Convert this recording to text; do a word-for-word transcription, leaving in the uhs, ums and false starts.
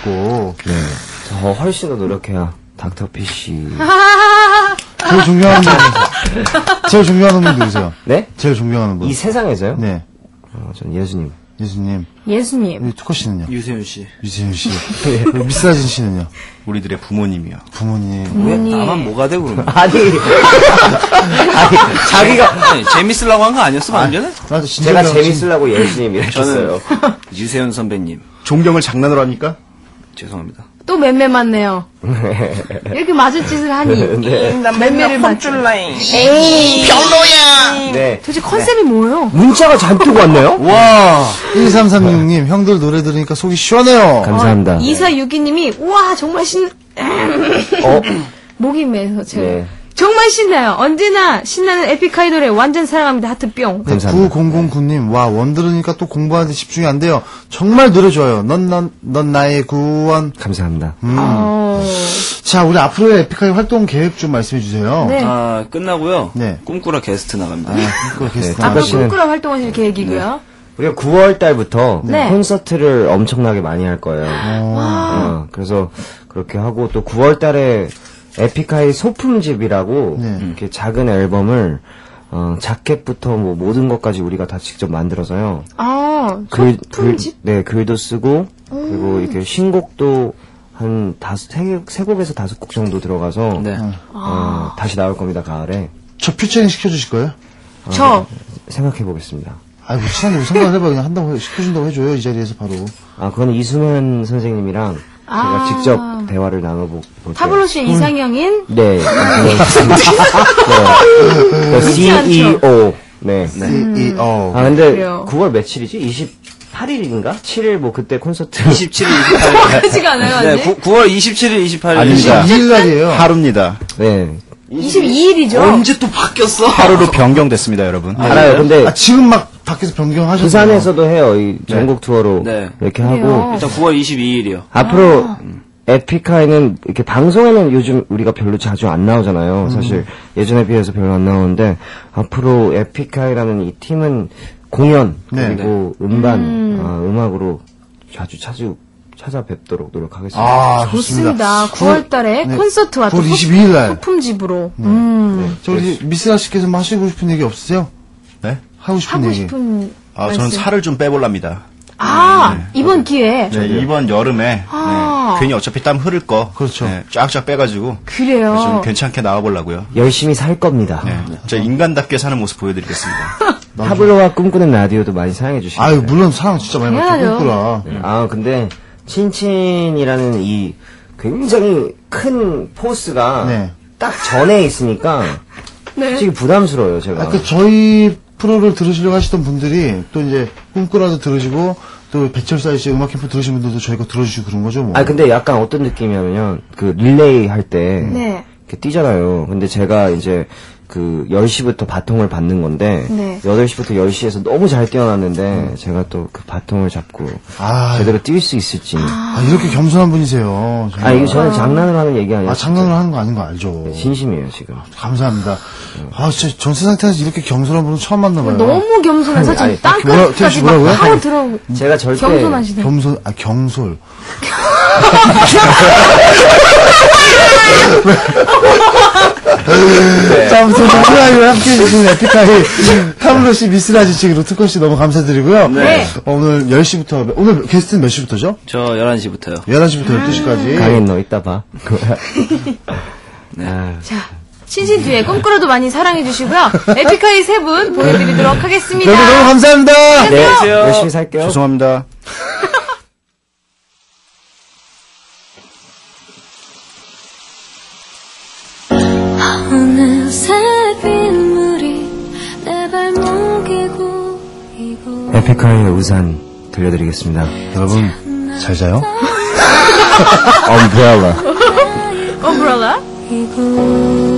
싶고. 네. 저 훨씬 더 노력해야 닥터피쉬. 제일 존경하는 분. 제일 존경하는 분 누구세요? 네? 제일 존경하는 분. 이 세상에서요? 네. 어, 전 예수님. 예수님. 예수님. 우리 투커 씨는요? 유세윤 씨. 유세윤 씨. 미스라진 씨는요? 우리들의 부모님이요. 부모님. 부모님. 왜 나만 뭐가 되고 그러는 거야? 아니. 아니, 자기가. 아니, 재밌으려고 한 거 아니었어, 방금 전에? 나도 제가 재밌으려고 예수님 이렇게 했어요. 저는 유세윤 선배님. 존경을 장난으로 합니까? 죄송합니다. 또 맴매 맞네요. 이렇게 맞을 짓을 하니. 네. 맴매를 맞죠. 에이, 별로야! 네. 도대체 컨셉이 뭐예요? 문자가 잔뜩 왔네요? 와! 일삼삼육 님, 형들 노래 들으니까 속이 시원해요. 감사합니다. 이사육이님이, 우와, 정말 신, 어? 목이 메서 제가. 네. 정말 신나요. 언제나 신나는 에픽하이 노래 완전 사랑합니다. 하트 뿅. 네, 감사합니다. 구공공구 님, 와, 원 들으니까 또 공부하는데 집중이 안 돼요. 정말 노래 좋아요. 넌, 넌, 넌 나의 구원. 감사합니다. 음. 어... 자, 우리 앞으로의 에픽하이 활동 계획 좀 말씀해 주세요. 네. 아, 끝나고요. 네. 꿈꾸라 게스트 나갑니다. 아, 그거 게스트 네, 앞으로 씨는- 꿈꾸러 활동하실 계획이고요. 우리가 구월 달부터 네. 콘서트를 엄청나게 많이 할 거예요. 어, 그래서 그렇게 하고 또 구월 달에 에픽하이 소품집이라고 네. 이렇게 작은 앨범을 어, 자켓부터 뭐 모든 것까지 우리가 다 직접 만들어서요. 아, 글, 글, 소품집? 네, 글도 쓰고 그리고 이렇게 신곡도 한 다섯 세, 세 곡에서 다섯 곡 정도 들어가서 네. 어, 다시 나올 겁니다. 가을에. 저 퓨처링 시켜주실 거예요? 저. 생각해 보겠습니다. 아이고, 친한데 뭐 생각을 해봐. 그냥 한다고 해, 시켜준다고 해줘요. 이 자리에서 바로. 아, 그건 이수면 선생님이랑 제가 아. 직접 대화를 나눠볼게요. 타블로시의 이상형인? 네. 네. 씨이오. 네. 이, 어. 아, 근데 그래요. 구월 며칠이지? 이십팔 일인가? 칠 일 뭐 그때 콘서트. 이십칠 일, 이십팔 일. 그렇지가 않아요, 네, 아직? 구월 이십칠 일, 이십팔 일. 아닙니다. 이 일 날이에요. 하루입니다. 네. 이십이 일이죠. 언제 또 바뀌었어? 하루로 변경됐습니다, 여러분. 알아요. 근데 아, 지금 막 밖에서 변경하셨어요. 부산에서도 해요. 이 전국 투어로. 네. 이렇게 그래요. 하고. 일단 구월 이십이 일이요. 앞으로 에픽하이는 이렇게 방송에는 요즘 우리가 별로 자주 안 나오잖아요. 사실 예전에 비해서 별로 안 나오는데 앞으로 에픽하이라는 이 팀은 공연 네. 그리고 음반 아, 음악으로 자주 자주 찾아뵙도록 노력하겠습니다. 아, 좋습니다. 좋습니다. 구월 달에 네. 콘서트와 또 구월 이십이 일 날. 소품집으로. 음. 저 우리 미스라 씨께서 뭐 하시고 싶은 얘기 없으세요? 네? 하고 싶은 하고 얘기. 싶은. 아, 말씀. 저는 살을 좀 빼볼랍니다. 아, 이번 기회에. 네, 이번 여름에 아. 네, 괜히 어차피 땀 흐를 거 그렇죠. 네, 쫙쫙 빼가지고 그래요. 좀 괜찮게 나와보려고요. 열심히 살 겁니다. 네, 저 인간답게 사는 모습 보여드리겠습니다. 타블로와 꿈꾸는 라디오도 많이 사랑해 주시고. 아유, 물론 사랑 진짜 많이 받고 당연하죠. 꿈꾸라. 아 근데 친친이라는 이 굉장히 큰 포스가 네. 딱 전에 있으니까 네. 솔직히 부담스러워요 제가. 아까 저희 프로를 들으시려고 하시던 분들이 또 이제 꿈꾸라도 들으시고 또 배철사 씨 음악 캠프 들으신 분들도 저희 거 들어주시고 그런 거죠, 뭐. 아 근데 약간 어떤 느낌이냐면 그 릴레이 할 때 네. 이렇게 뛰잖아요. 근데 제가 이제 그 열 시부터 바통을 받는 건데 네. 여덟 시부터 열 시에서 너무 잘 뛰어났는데 제가 또 그 바통을 잡고 아, 제대로 뛸 수 있을지. 아, 이렇게 겸손한 분이세요. 아 이게 저는 장난을 하는 얘기 아니에요. 아, 장난을 하는 거 아닌 거 알죠. 진심이에요 지금. 감사합니다. 아, 진짜 전세 상태에서 이렇게 겸손한 분은 처음 만나봐요. 너무 겸손해서 아니, 지금 아니, 뭐라- 땅끝까지 태우 씨 막 뭐라고요? 파고 들어. 제가 절대 겸손하시네. 겸손, 아, 경솔. 자, 아무튼 정수아이와 함께 해주신 에픽하이 타블로시 미스라지 측 로트컷씨 너무 감사드리고요. 네. 어, 오늘 열 시부터, 오늘 게스트는 몇 시부터죠? 저 열한 시부터요. 열한 시부터 열두 시까지. 강인 너 이따 봐. 아, 자, 신신 뒤에 꿈꾸러도 많이 사랑해주시고요. 에픽하이 세 분 보내드리도록 하겠습니다. 여러분 너무 감사합니다. 네, 안녕하세요. 열심히 살게요. 죄송합니다. 어느새 빗물이 내 발목에 고이고 에픽하이의 우산 들려드리겠습니다. 여러분, 잘 자요? 엄브렐라. 엄브렐라? 이고